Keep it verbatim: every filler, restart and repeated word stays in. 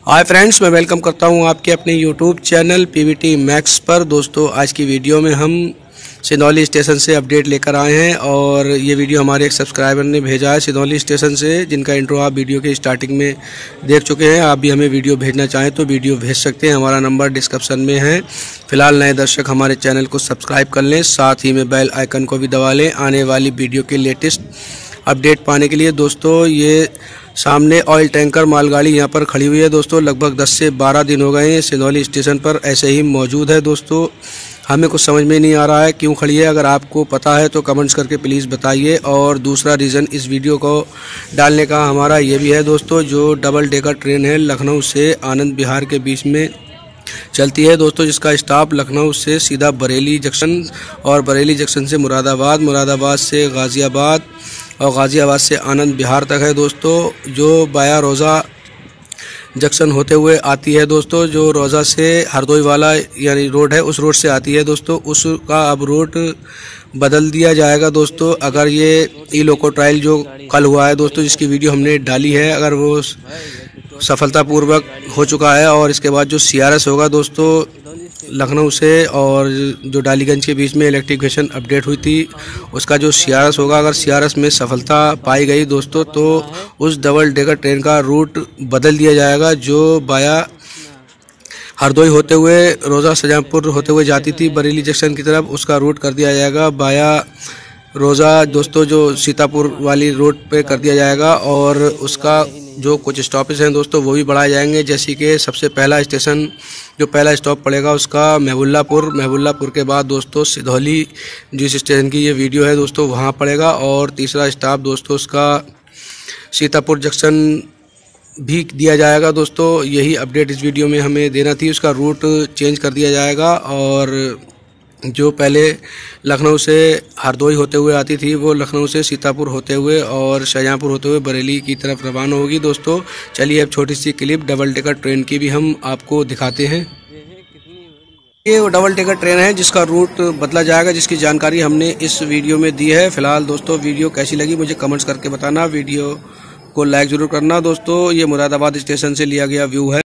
Hi friends, मैं welcome करता हूं आपके अपने यूट्यूब चैनल पीवीटी मैक्स पर। दोस्तों, आज की वीडियो में हम सिंधौली स्टेशन से अपडेट लेकर आए हैं और ये वीडियो हमारे एक सब्सक्राइबर ने भेजा है सिंधौली स्टेशन से, जिनका इंट्रो आप वीडियो के स्टार्टिंग में देख चुके हैं। आप भी हमें वीडियो भेजना चाहें तो वीडियो भेज सकते हैं, हमारा नंबर डिस्क्रिप्शन में है। फिलहाल नए दर्शक हमारे चैनल को सब्सक्राइब कर लें, साथ ही में बेल आइकन को भी दबा लें आने वाली वीडियो के लेटेस्ट अपडेट पाने के लिए। दोस्तों, ये सामने ऑयल टैंकर मालगाड़ी यहाँ पर खड़ी हुई है। दोस्तों, लगभग दस से बारह दिन हो गए हैं सिंधौली स्टेशन पर ऐसे ही मौजूद है। दोस्तों, हमें कुछ समझ में नहीं आ रहा है क्यों खड़ी है। अगर आपको पता है तो कमेंट्स करके प्लीज़ बताइए। और दूसरा रीज़न इस वीडियो को डालने का हमारा ये भी है दोस्तों, जो डबल डेकर ट्रेन है लखनऊ से आनंद विहार के बीच में चलती है दोस्तों, जिसका स्टॉप लखनऊ से सीधा बरेली जंक्शन और बरेली जंक्शन से मुरादाबाद, मुरादाबाद से गाज़ियाबाद और गाज़ियाबाद से आनंद विहार तक है दोस्तों, जो बाया रोज़ा जंक्शन होते हुए आती है दोस्तों। जो रोज़ा से हरदोई वाला यानी रोड है, उस रोड से आती है दोस्तों। उसका अब रूट बदल दिया जाएगा दोस्तों। अगर ये ई लोको ट्रायल जो कल हुआ है दोस्तों, जिसकी वीडियो हमने डाली है, अगर वो सफलतापूर्वक हो चुका है और इसके बाद जो सीआरएस होगा दोस्तों लखनऊ से और जो डालीगंज के बीच में इलेक्ट्रिफिकेशन अपडेट हुई थी, उसका जो सीआरएस होगा, अगर सीआरएस में सफलता पाई गई दोस्तों तो उस डबल डेकर ट्रेन का रूट बदल दिया जाएगा। जो बाया हरदोई होते हुए रोज़ा सजामपुर होते हुए जाती थी बरेली जंक्शन की तरफ, उसका रूट कर दिया जाएगा बाया रोज़ा दोस्तों, जो सीतापुर वाली रोड पे कर दिया जाएगा। और उसका जो कुछ स्टॉपेज हैं दोस्तों वो भी बढ़ाए जाएंगे, जैसे कि सबसे पहला स्टेशन जो पहला स्टॉप पड़ेगा उसका महबुल्लापुर, महबुल्लापुर के बाद दोस्तों सिंधौली जिस स्टेशन की ये वीडियो है दोस्तों वहाँ पड़ेगा। और तीसरा स्टॉप दोस्तों उसका सीतापुर जंक्शन भी दिया जाएगा दोस्तों। यही अपडेट इस वीडियो में हमें देना थी, उसका रूट चेंज कर दिया जाएगा। और जो पहले लखनऊ से हरदोई होते हुए आती थी वो लखनऊ से सीतापुर होते हुए और शाहजहाँपुर होते हुए बरेली की तरफ रवाना होगी दोस्तों। चलिए अब छोटी सी क्लिप डबल डेकर ट्रेन की भी हम आपको दिखाते हैं। ये वो डबल डेकर ट्रेन है जिसका रूट बदला जाएगा, जिसकी जानकारी हमने इस वीडियो में दी है। फिलहाल दोस्तों, वीडियो कैसी लगी मुझे कमेंट्स करके बताना, वीडियो को लाइक जरूर करना दोस्तों। ये मुरादाबाद स्टेशन से लिया गया व्यू है।